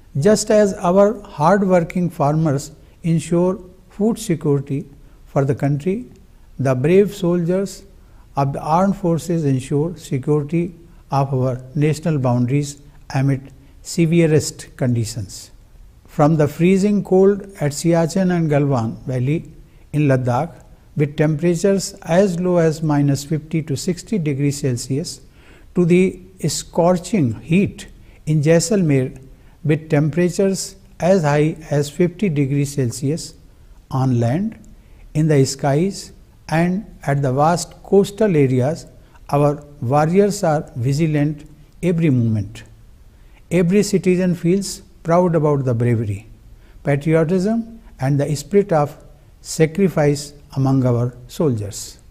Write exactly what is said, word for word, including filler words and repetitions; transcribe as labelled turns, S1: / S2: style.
S1: Just as our hard-working farmers ensure food security for the country, the brave soldiers of the armed forces ensure security of our national boundaries amid severest conditions. From the freezing cold at Siachen and Galwan Valley in Ladakh, with temperatures as low as minus fifty to sixty degrees Celsius, to the scorching heat in Jaisalmer with temperatures as high as fifty degrees Celsius on land, in the skies and at the vast coastal areas, our warriors are vigilant every moment. Every citizen feels proud about the bravery, patriotism and the spirit of sacrifice among our soldiers.